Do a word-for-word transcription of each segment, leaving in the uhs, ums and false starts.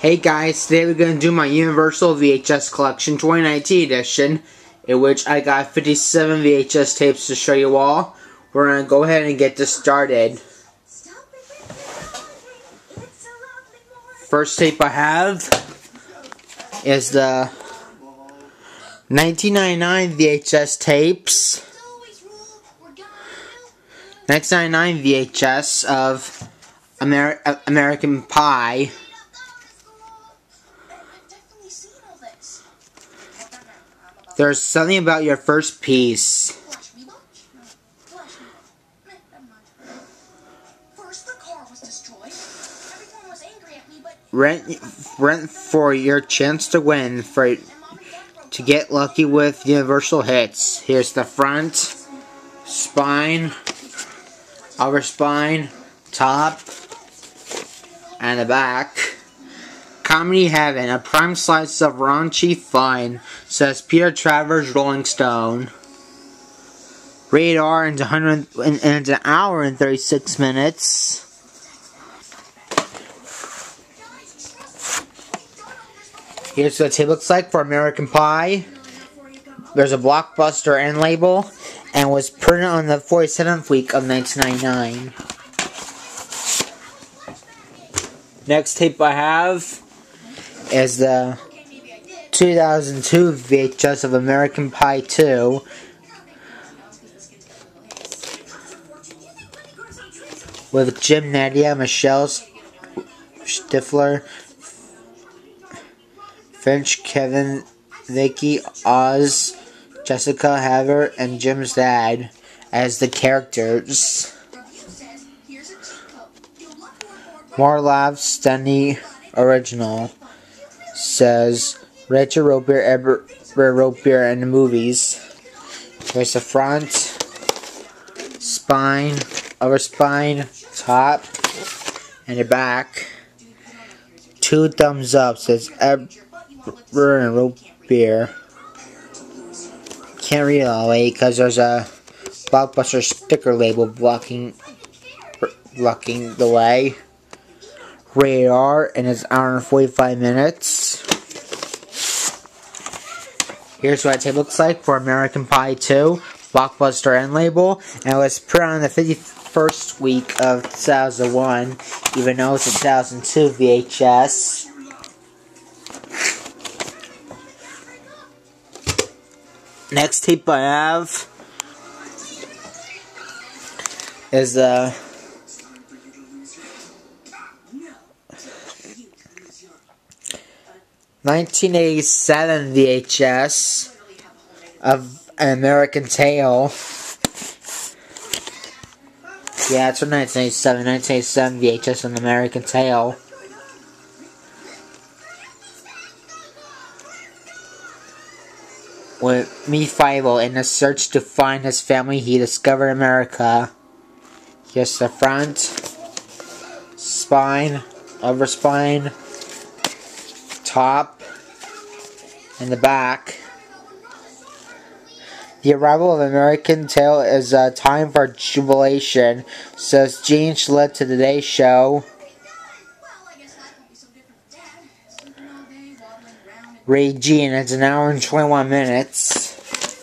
Hey guys, today we're going to do my Universal V H S Collection twenty nineteen edition, in which I got fifty-seven V H S tapes to show you all. We're going to go ahead and get this started. First tape I have is the nineteen ninety-nine V H S tapes. nineteen ninety-nine V H S of Amer American Pie. There's something about your first piece. Rent, rent for your chance to win, for to get lucky with Universal hits. Here's the front, spine, upper spine, top, and the back. Comedy Heaven, a prime slice of raunchy fun, says Peter Travers, Rolling Stone. Rated R into, one hundred, into an hour and thirty-six minutes. Here's what it looks like for American Pie. There's a Blockbuster end label, and was printed on the forty-seventh week of nineteen ninety-nine. Next tape I have is the two thousand two V H S of American Pie two. With Jim Nadia, Michelle Stifler, Finch, Kevin, Vicky, Oz, Jessica Haver, and Jim's dad as the characters. More laughs than the original, says Rachel Robier, Ever Robier in the movies. There's the front, spine, upper spine, top, and the back. Two thumbs up, says Ever and Robier. Can't read it all the way because there's a Blockbuster sticker label blocking blocking the way. Rated R, and it's an hour and forty-five minutes. Here's what it looks like for American Pie two, Blockbuster end label, and it was put on the fifty-first week of two thousand one, even though it's a two thousand two V H S. Next tape I have is the uh, nineteen eighty-seven V H S of An American Tail. Yeah, it's from nineteen eighty-seven. nineteen eighty-seven V H S of An American Tail. With Mephible in a search to find his family, he discovered America. Here's the front, spine, upper spine, top, and the back. The arrival of American Tail is a time for jubilation, says Gene Shalit to the Today Show. Ray G, and it's an hour and twenty-one minutes.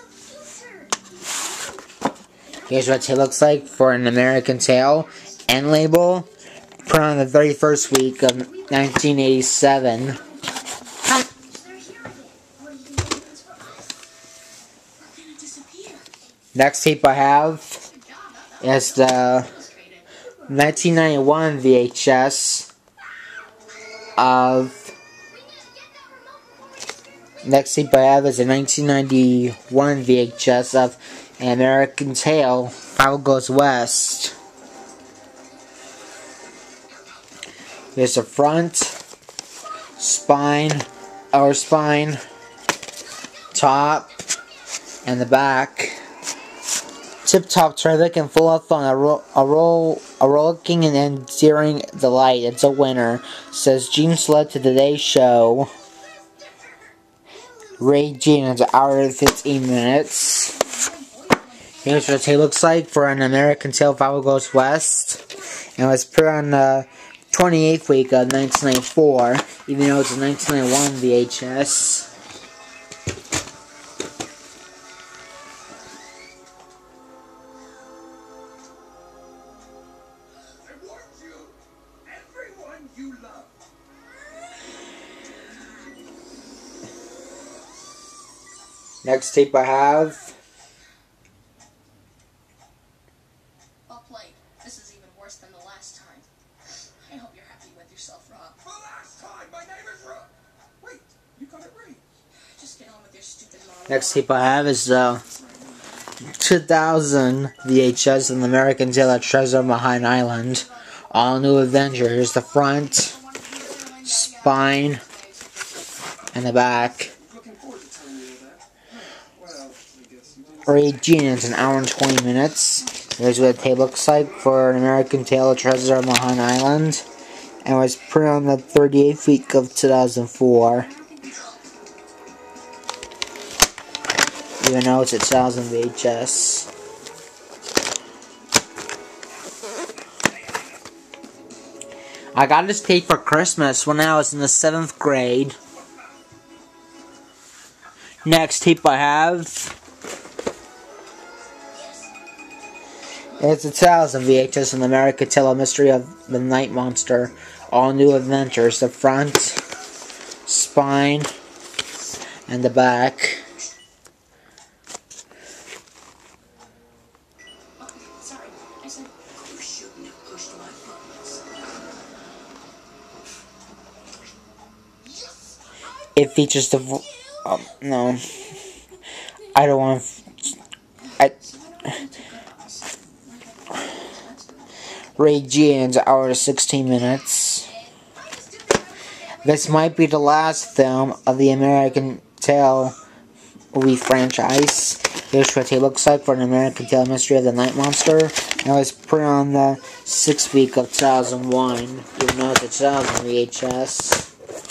Here's what it looks like for An American Tail end label, put on the thirty-first week of nineteen eighty-seven. Next tape I have is the nineteen ninety-one V H S of Next tape I have is a nineteen ninety-one V H S of An American Tail, Fievel Goes West. There's the front, spine, upper spine, top, and the back. Tip top, terrific, and full of fun. A, ro a, ro a rollicking and endearing delight. It's a winner, says Gene Shalit to the Today Show. Ray G, and it's an hour and fifteen minutes. Here's what it looks like for An American Tail, Fievel Goes West. And it was put on the twenty-eighth week of nineteen ninety-four, even though it's a nineteen ninety-one V H S. Next tape I have. Well played. This is even worse than the last time. I hope you're happy with yourself, Rob. The last time! My name is Rob! Wait, you got it right. Just get on with your stupid monologue. Next tape I have is the two thousand V H S of the American Tail of Treasure Behind Island. All New Adventures. The front, spine, and the back. Rated G, and it's an hour and twenty minutes. Here's what the tape looks like for an American Tale of Treasure Behind Island. And it was put on the thirty-eighth week of two thousand four. Even though it's a two thousand V H S. I got this tape for Christmas when I was in the seventh grade. Next tape I have. It's a two thousand V H S in America Tale of Mystery of the Night Monster. All New Adventures. The front, spine, and the back. Sorry, I said you shouldn't have pushed my buttons. It features the vo um, no. I don't want to. I. Rated G, and it's an hour to sixteen minutes. This might be the last film of the American Tale movie franchise. Here's what it looks like for an American Tale Mystery of the Night Monster. And it was put on the sixth week of two thousand one, even though it's a two thousand V H S.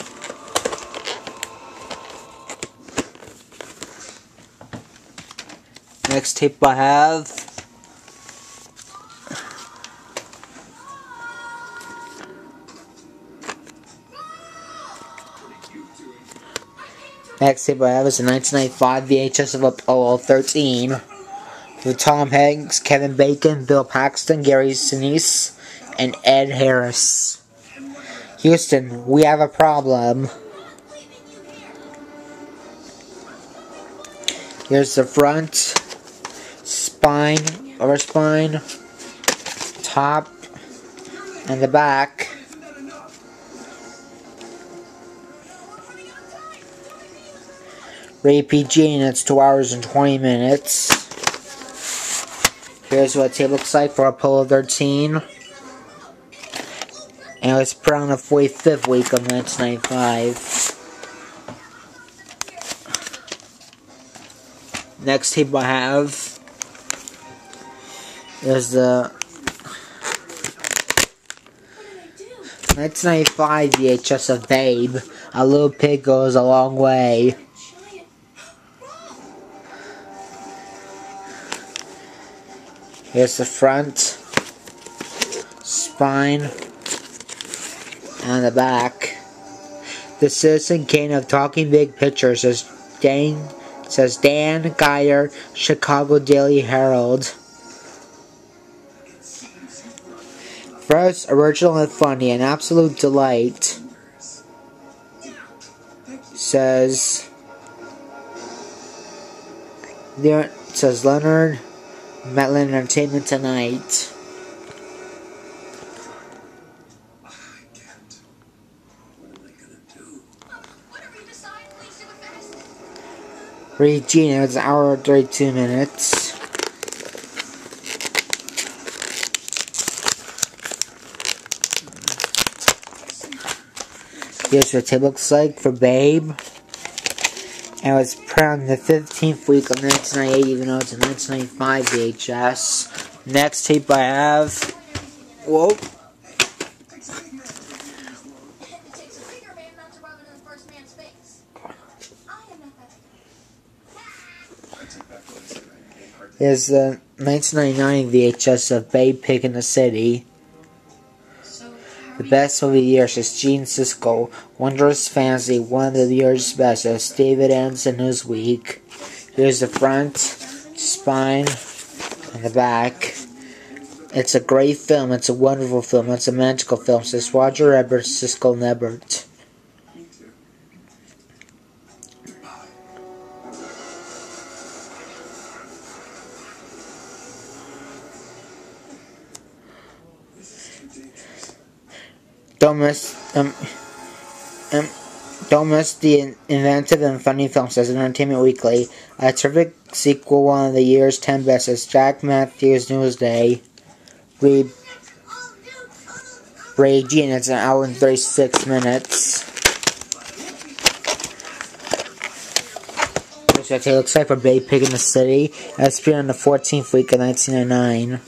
Next tape I have. Next tape I have is a nineteen ninety-five V H S of Apollo thirteen. With Tom Hanks, Kevin Bacon, Bill Paxton, Gary Sinise, and Ed Harris. Houston, we have a problem. Here's the front, spine, over spine, top, and the back. Rated P G, and it's two hours and twenty minutes. Here's what the tape looks like for Apollo thirteen. And it was put on the forty-fifth week of nineteen ninety-five. Next tape I have is the nineteen ninety-five V H S of Babe. A Little Pig Goes a Long Way. Here's the front, spine, and the back. The Citizen Kane of Talking Big Pictures says Dan, says Dan Geyer, Chicago Daily Herald. First, original and funny, an absolute delight. Says, there says Leonard. Matlin Entertainment Tonight. I can't. What am I gonna do? Whatever you decide, please do it fast. Rated G, and it's an hour and thirty-two minutes. Here's what it looks like for Babe. And it was put on the fifteenth week of nineteen ninety-eight, even though it's a nineteen ninety-five V H S. Next tape I have. Whoa. It takes a bigger man not to rub it in the first man's face. I am not that big. Here's the nineteen ninety-nine V H S of Babe Pig in the City. So, how The best movie of the year is Gene Siskel, Wondrous Fantasy, one of the year's best. It's David Anderson Newsweek. Here's the front, spine, and the back. It's a great film. It's a wonderful film. It's a magical film. Says Roger Ebert, Siskel and Ebert. Don't miss um, um, don't miss the inventive and funny film, says Entertainment Weekly. A terrific sequel, one of the year's ten best, says Jack Matthews Newsday. Read Ragey, and it's an hour and thirty-six minutes. Which it looks like for Babe Pig in the City. That's premiered on the fourteenth week of nineteen ninety-nine.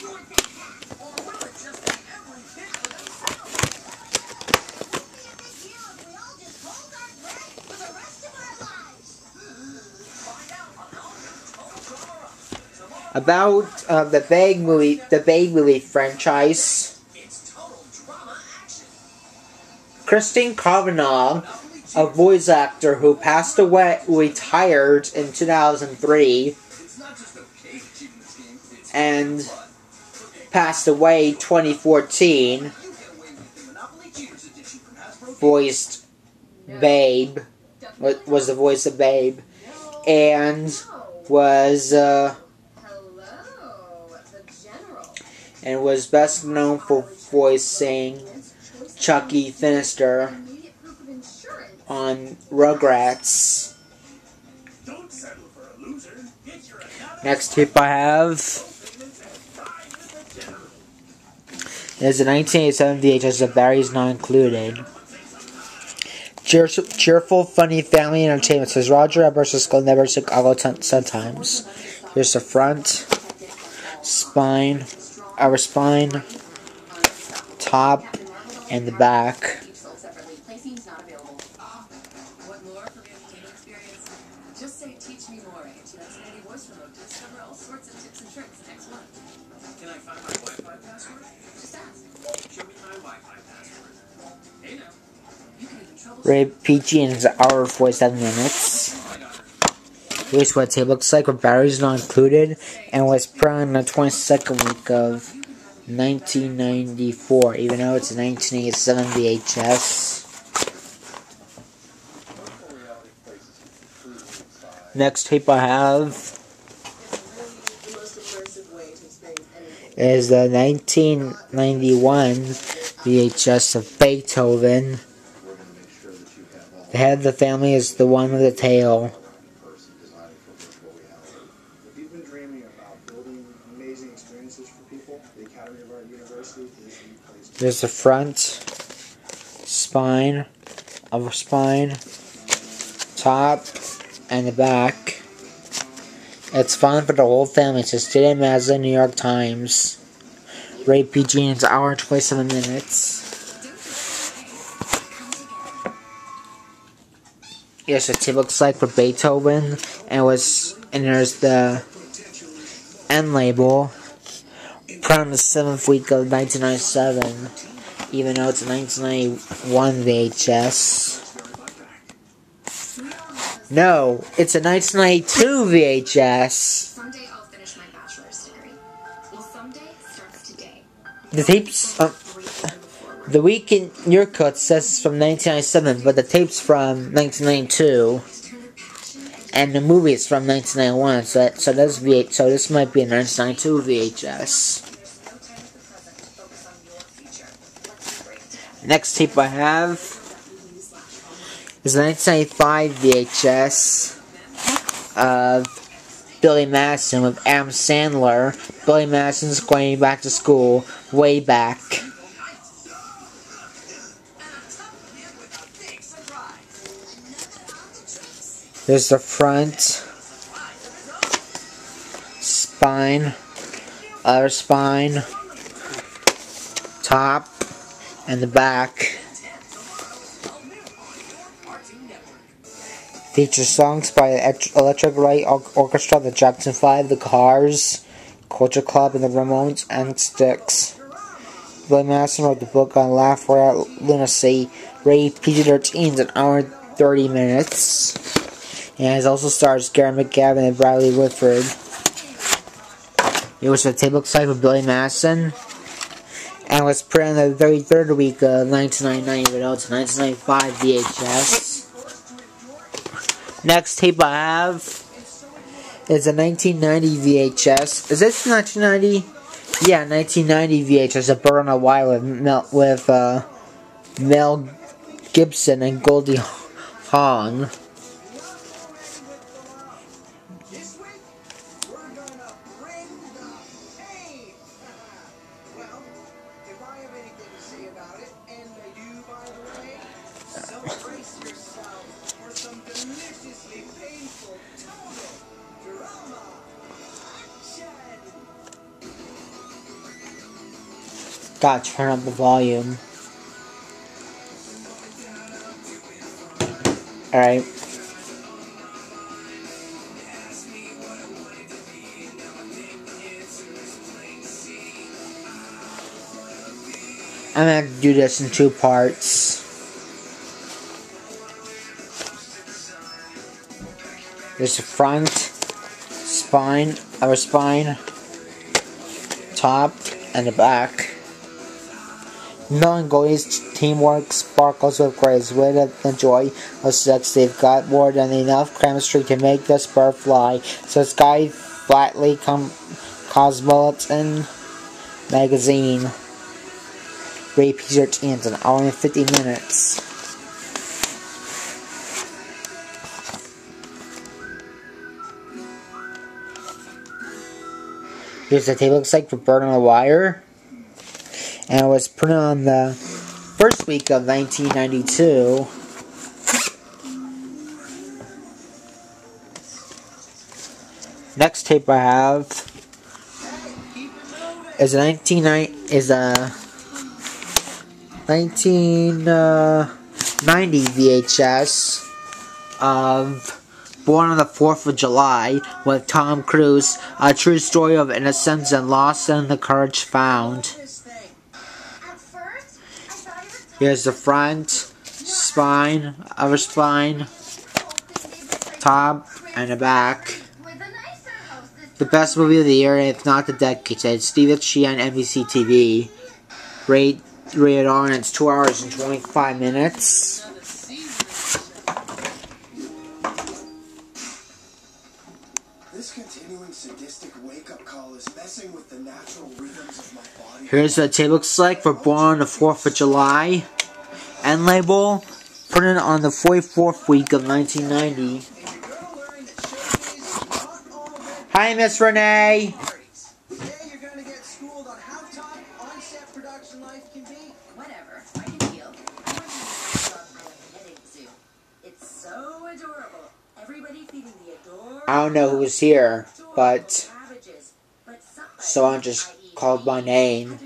About uh, the Babe movie, the Babe movie franchise. Christine Cavanaugh, a voice actor who passed away, retired in two thousand three, and passed away twenty fourteen. Voiced Babe, was the voice of Babe, and was. Uh, And was best known for voicing Chucky Finster on Rugrats. Next tip I have is a nineteen eighty-seven V H S of Barry's Not Included. Cheer cheerful, funny family entertainment, says Roger Ebert, Siskel and Ebert, Chicago sometimes. Here's the front, spine. Our spine, top, and the back. Ray Peachy and his hour of forty-seven minutes. Here's what it looks like with Barry's Not Included, and was put on the twenty-second week of nineteen ninety-four, even though it's a nineteen eighty-seven V H S. Next tape I have is the nineteen ninety-one V H S of Beethoven. The head of the family is the one with the tail. There's the front, spine, upper spine, top, and the back. It's fun for the whole family. It says Today Magazine, New York Times. Ray P G, and it's an hour and twenty-seven minutes. Yes, it looks like for Beethoven, and it was, and there's the end label. Put on the seventh week of nineteen ninety-seven, even though it's a nineteen ninety-one V H S. No, it's a nineteen ninety-two V H S. Someday I'll finish my bachelor's degree. Well, someday starts today. The tapes, um, the week in your cut says it's from nineteen ninety-seven, but the tape's from nineteen ninety-two, and the movie is from nineteen ninety-one. So, that, so this V H, so this might be a nineteen ninety-two V H S. Next tape I have is a nineteen ninety-five V H S of Billy Madison with Adam Sandler. Billy Madison's going back to school way back. There's the front, spine, other spine, top, and the back. Features songs by the Electric Light Orchestra, the Jackson five, the Cars, Culture Club, and the Ramones, and Styx. Billy Madison wrote the book on Laugh Out Lunacy, rated P G thirteen, an hour and thirty minutes. And it also stars Gary McGavin and Bradley Whitford. It was a table site for Billy Madison, and was put on the thirty-third week of nineteen ninety-nine, but out to nineteen ninety-five V H S. Next tape I have is a nineteen ninety V H S. Is this nineteen ninety? Yeah, nineteen ninety V H S. A Bird on a Wire with Mel, with uh, Mel Gibson and Goldie Hawn. This week, we're gonna bring the pain. Well, if I have anything to say about it, and I do, by the way, so brace yourself for some deliciously painful total drama. Action! Gotta turn up the volume. Alright. I'm gonna do this in two parts. There's the front, spine, upper spine, top, and the back. Mel and Goldie's teamwork sparkles with grace, wit and joy of sex. They've got more than enough chemistry to make this bird fly. Says Guy Flatley, com Cosmopolitan Magazine. Rated P G thirteen, an hour and fifty minutes. Here's the table looks like for Bird on a Wire. And it was put on the first week of nineteen ninety-two. Next tape I have is a nineteen ninety is a nineteen ninety V H S of Born on the fourth of July with Tom Cruise, a true story of innocence and loss and the courage found. Here's the front, spine, upper spine, top, and the back. The best movie of the year, if not the decade, said Steve Sheehan, N B C T V. Rate, rated R, and it's two hours and twenty-five minutes. This continuing sadistic wake-up call is messing with the natural rhythms of my body. Here's what the tape looks like for Born on the fourth of July. End label, printed on the forty-fourth week of nineteen ninety. Hi, Miss Renee. Today you're gonna get schooled on how tough on-set production life can be. Whatever, I can deal. I want you to love my petting zoo. It's so adorable. Everybody feeding the adorable. I don't know who's here, but someone just called my name.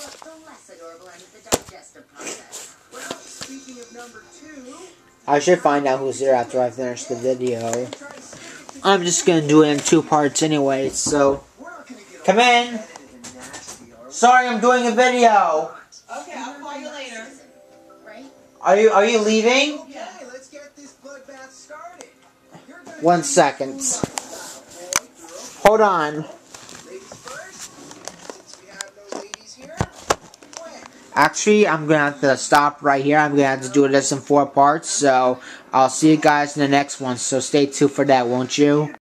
I should find out who's here after I finish the video. I'm just gonna do it in two parts anyway, so come in. Sorry, I'm doing a video. Okay, I'll call you later. Are you are you leaving? Okay, let's get this bloodbath started. One second. Hold on. Ladies first, since we have no ladies here. When? Actually, I'm gonna have to stop right here. I'm gonna have to do this in four parts, so I'll see you guys in the next one. So stay tuned for that, won't you?